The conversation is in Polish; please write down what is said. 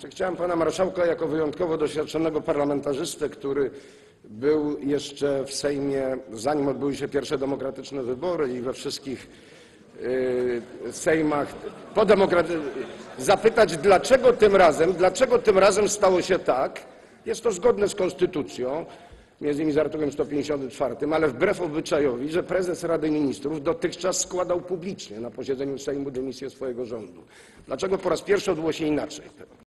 Chciałem pana marszałka jako wyjątkowo doświadczonego parlamentarzystę, który był jeszcze w Sejmie, zanim odbyły się pierwsze demokratyczne wybory i we wszystkich sejmach zapytać, dlaczego tym razem stało się tak, jest to zgodne z konstytucją, między innymi z artykułem 154, ale wbrew obyczajowi, że prezes Rady Ministrów dotychczas składał publicznie na posiedzeniu Sejmu dymisję swojego rządu. Dlaczego po raz pierwszy odbyło się inaczej?